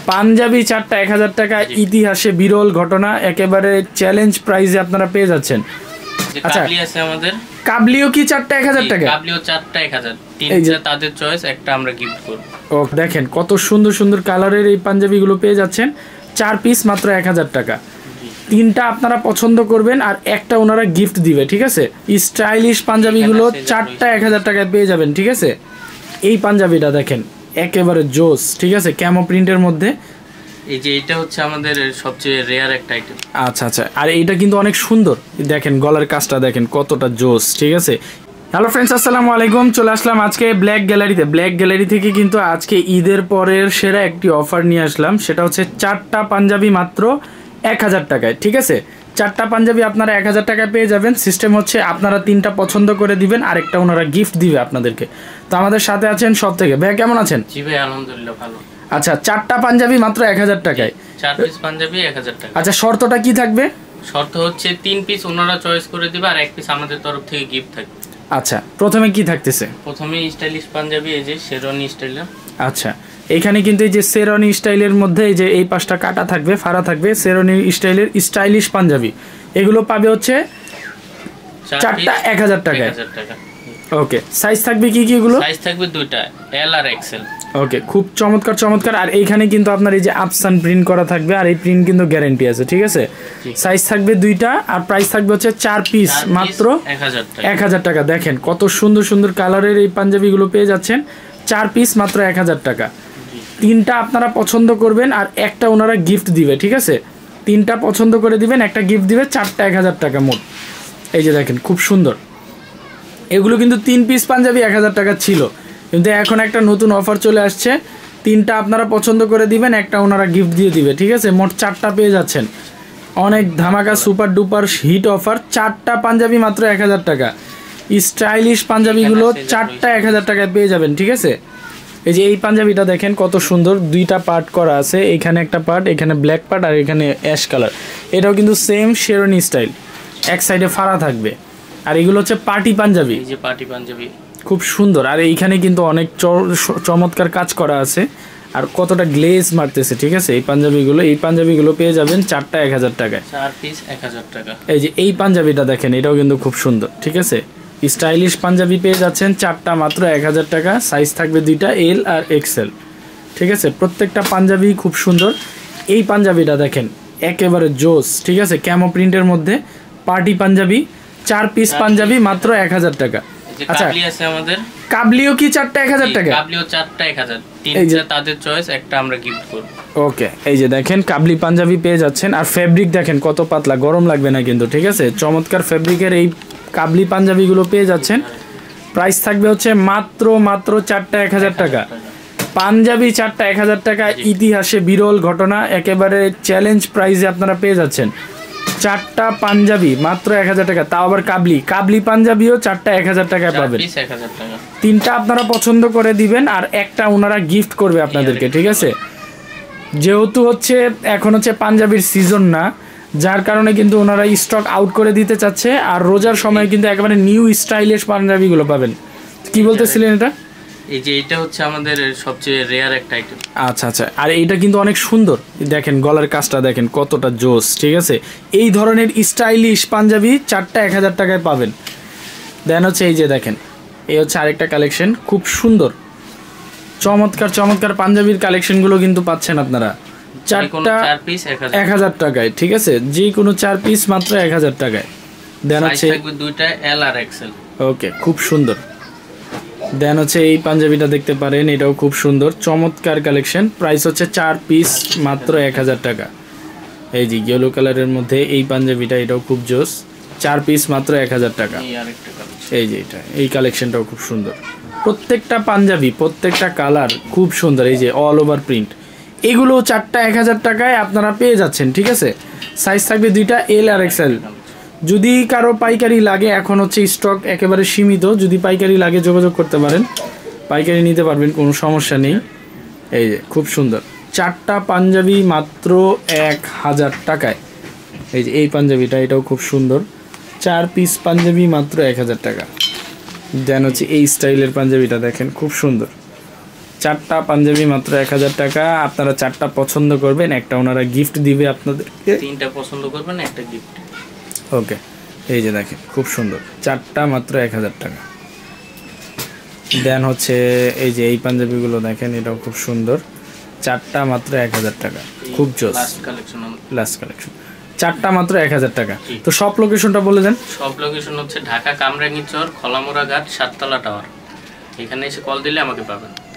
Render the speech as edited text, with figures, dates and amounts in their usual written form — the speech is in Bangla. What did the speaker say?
পাঞ্জাবি চারটা 1000 টাকা, ইতিহাসে বিরল ঘটনা, একেবারে চ্যালেঞ্জ প্রাইসে আপনারা পেয়ে যাচ্ছেন। আচ্ছা, কাবলি আছে আমাদের। কাবলিও কি চারটা 1000 টাকা? কাবলিও চারটা 1000, তিনটা তাদের চয়েস, একটা আমরা গিফট করব। ও দেখেন কত সুন্দর সুন্দর কালারের এই পাঞ্জাবিগুলো পেয়ে যাচ্ছেন, 4 পিস মাত্র 1000 টাকা। তিনটা আপনারা পছন্দ করবেন আর একটা ওনারা গিফট দিবে, ঠিক আছে? স্টাইলিশ পাঞ্জাবিগুলো চারটা 1000 টাকায় পেয়ে যাবেন, ঠিক আছে? এই পাঞ্জাবিটা দেখেন একেবারে জোস, ঠিক আছে, ক্যামো প্রিন্টের মধ্যে। এই যে এটা হচ্ছে আমাদের সবচেয়ে রেয়ার একটা আইটেম। আচ্ছা আচ্ছা, আর এইটা কিন্তু অনেক সুন্দর, দেখেন গলার কাজটা দেখেন কতটা জোস, ঠিক আছে? হ্যালো ফ্রেন্ডস, আসসালামু আলাইকুম। চলে আসলাম আজকে ব্ল্যাক গ্যালারিতে। ব্ল্যাক গ্যালারি থেকে কিন্তু আজকে ঈদের পরের সেরা একটি অফার নিয়ে আসলাম, সেটা হচ্ছে চারটা পাঞ্জাবি মাত্র 1000 টাকায়, ঠিক আছে? চারটা পাঞ্জাবি আপনারা 1000 টাকায় পেয়ে যাবেন। সিস্টেম হচ্ছে আপনারা তিনটা পছন্দ করে দিবেন, আরেকটা ওনারা গিফট দিবে আপনাদেরকে। তো আমাদের সাথে আছেন সব থেকে ভাই, কেমন আছেন? জি ভাই, আলহামদুলিল্লাহ ভালো। আচ্ছা, চারটা পাঞ্জাবি মাত্র 1000 টাকায়, 4 পিস পাঞ্জাবি 1000 টাকা। আচ্ছা, শর্তটা কি থাকবে? শর্ত হচ্ছে 3 পিস ওনারা চয়েস করে দিবে আর 1 পিস আমাদের তরফ থেকে গিফট থাকবে। আচ্ছা, প্রথমে কি থাকতেছে? প্রথমে স্টাইলিশ পাঞ্জাবি, এই যে শেরওয়ানি স্টাইলের। আচ্ছা, এখানে কিন্তু এই যে শেরওয়ানি স্টাইলের মধ্যে এই যে এই পাশটা কাটা থাকবে, ফাড়া থাকবে, শেরওয়ানি স্টাইলের স্টাইলিশ পাঞ্জাবি। এগুলো পাবে হচ্ছে চারটা 1000 টাকায়। ওকে, সাইজ থাকবে কি কি এগুলো? সাইজ থাকবে দুইটা, এল আর এক্সেল। ওকে, খুব চমৎকার চমৎকার। আর এইখানে কিন্তু আপনার এই যে আফসান প্রিন্ট করা থাকবে, আর এই প্রিন্ট কিন্তু গ্যারান্টি আছে, ঠিক আছে? সাইজ থাকবে দুইটা, আর প্রাইস থাকবে হচ্ছে 4 পিস মাত্র 1000 টাকা। দেখেন কত সুন্দর সুন্দর কালারের এই পাঞ্জাবিগুলো পেয়ে যাচ্ছেন, 4 পিস মাত্র 1000 টাকা। তিনটা আপনারা পছন্দ করবেন আর একটা ওনারা গিফট দিবে, ঠিক আছে? তিনটা পছন্দ করে দিবেন, একটা গিফট দিবে, চারটা 1000 টাকা মোট। এই যে দেখেন খুব সুন্দর, এগুলো কিন্তু 3 পিস পাঞ্জাবি 1000 টাকা ছিল, কিন্তু এখন একটা নতুন অফার চলে আসছে, তিনটা আপনারা পছন্দ করে দিবেন, একটা ওনারা গিফট দিয়ে দিবে, ঠিক আছে? মোট চারটা পেয়ে যাচ্ছেন। অনেক ধামাকা সুপার ডুপার হিট অফার, চারটা পাঞ্জাবি মাত্র 1000 টাকা। স্টাইলিশ পাঞ্জাবিগুলো চারটা 1000 টাকায় পেয়ে যাবেন, ঠিক আছে? এই যে এই পাঞ্জাবিটা দেখেন কত সুন্দর, দুইটা পার্ট করা আছে, এখানে একটা পার্ট, এখানে ব্ল্যাক পার্ট, আর এখানে অ্যাশ কালার। এটাও কিন্তু সেম শেরওয়ানি স্টাইল, এক সাইডে ফাড়া থাকবে। আর এগুলো হচ্ছে পার্টি পাঞ্জাবি, এই যে পার্টি পাঞ্জাবি, খুব সুন্দর। আর এইখানে কিন্তু অনেক চমৎকার কাজ করা আছে, আর কতটা গ্লেজ মারতেছে, ঠিক আছে? এই পাঞ্জাবিগুলো পেয়ে যাবেন চারটা 1000 টাকায়, 4 পিস 1000 টাকা। এই যে এই পাঞ্জাবিটা দেখেন, এটাও কিন্তু খুব সুন্দর, ঠিক আছে? স্টাইলিশ পাঞ্জাবি পেয়ে যাচ্ছেন চারটা মাত্র 1000 টাকা। সাইজ থাকবে দুইটা, এল আর এক্সেল, ঠিক আছে? প্রত্যেকটা পাঞ্জাবি খুব সুন্দর। এই পাঞ্জাবিটা দেখেন একেবারে জোস, ঠিক আছে, ক্যামো প্রিন্টের মধ্যে পার্টি পাঞ্জাবি, 4 পিস পাঞ্জাবি মাত্র 1000 টাকা। আচ্ছা, কাবলি আছে আমাদের। কাবলিও কি চারটা 1000 টাকা? কাবলিও চারটা 1000, তিনটা তাদের চয়েস, একটা আমরা গিফট করব। ওকে, এই যে দেখেন কাবলি পাঞ্জাবি পেয়ে যাচ্ছেন, আর ফেব্রিক দেখেন কত পাতলা, গরম লাগবে না কিন্তু, ঠিক আছে? চমৎকার ফেব্রিকের এই কাবলি পাঞ্জাবিগুলো পেয়ে যাচ্ছেন। প্রাইস থাকবে হচ্ছে মাত্র চারটা 1000 টাকা। পাঞ্জাবি চারটা 1000 টাকা, ইতিহাসে বিরল ঘটনা, একেবারে চ্যালেঞ্জ প্রাইসে আপনারা পেয়ে যাচ্ছেন। চারটা পাঞ্জাবি মাত্র 1000 টাকা, তাও আবার কাবলি পাঞ্জাবিও চারটা 1000 টাকায় পাবেন। তিনটা আপনারা পছন্দ করে দিবেন আর একটা ওনারা গিফট করবে আপনাদেরকে, ঠিক আছে? যেহেতু হচ্ছে এখন হচ্ছে পাঞ্জাবির সিজন না, যার কারণে কিন্তু ওনারা স্টক আউট করে দিতে চাচ্ছে, আর রোজার সময় কিন্তু একেবারে নিউ স্টাইলিশ পাঞ্জাবিগুলো পাবেন। কি বলতেছিলেন এটা? এই যে এটা হচ্ছে আমাদের সবচেয়ে রেয়ার একটা আইটেম। আচ্ছা আচ্ছা, আর এইটা কিন্তু অনেক সুন্দর, দেখেন গলার কাজটা দেখেন কতটা জোস, ঠিক আছে? এই ধরনের স্টাইলিশ পাঞ্জাবি চারটা 1000 টাকায় পাবেন। দেন হচ্ছে এই যে দেখেন, এই হচ্ছে আরেকটা কালেকশন, খুব সুন্দর চমৎকার চমৎকার পাঞ্জাবির কালেকশনগুলো কিন্তু পাচ্ছেন আপনারা চারটা 1000 টাকায়, ঠিক আছে? যে কোনো 4 পিস মাত্র 1000 টাকায়। দেন হচ্ছে দুইটা এল আর এক্সেল। ওকে, খুব সুন্দর। দেন হচ্ছে এই পাঞ্জাবিটা দেখতে পারেন, এটাও খুব সুন্দর চমৎকার কালেকশন। প্রাইস হচ্ছে 4 পিস মাত্র 1000 টাকা। এই যে ইয়েলো কালারের মধ্যে এই পাঞ্জাবিটা, এটাও খুব জোস, 4 পিস মাত্র 1000 টাকা। এই যে এই কালেকশনটাও খুব সুন্দর। প্রত্যেকটা পাঞ্জাবি, প্রত্যেকটা কালার খুব সুন্দর, এই যে অল ওভার প্রিন্ট, এগুলো চারটা 1000 টাকায় আপনারা পেয়ে যাচ্ছেন, ঠিক আছে? সাইজ থাকবে দুইটা, এল আর এক্সেল। যদি কারো পাইকারি লাগে, এখন হচ্ছে স্টক একেবারে সীমিত, যদি পাইকারি লাগে যোগাযোগ করতে পারেন, পাইকারি নিতে পারবেন, কোনো সমস্যা নেই। এই যে খুব সুন্দর চারটা পাঞ্জাবি মাত্র 1000 টাকায়। এই যে এই পাঞ্জাবিটা, এটাও খুব সুন্দর, 4 পিস পাঞ্জাবি মাত্র 1000 টাকা। দেন হচ্ছে এই স্টাইলের পাঞ্জাবিটা দেখেন খুব সুন্দর, 4টা পাঞ্জাবি মাত্র 1000 টাকা। আপনারা 4টা পছন্দ করবেন, একটা ওনারা গিফট দিবে আপনাদেরকে। 3টা পছন্দ করবেন, একটা গিফট। ওকে, এই যে দেখেন খুব সুন্দর, 4টা মাত্র 1000 টাকা। দেন হচ্ছে এই যে এই পাঞ্জাবিগুলো দেখেন, এটাও খুব সুন্দর, 4টা মাত্র 1000 টাকা। খুব জোস, লাস্ট কালেকশন, 4টা মাত্র 1000 টাকা। তো সব লোকেশনটা বলে দেন। সব লোকেশন হচ্ছে ঢাকা কামরাঙ্গীরচর, খলামোড়া ঘাট, 7তলা টাওয়ার। এখানে এসে কল দিলে আমাকে পাবেন।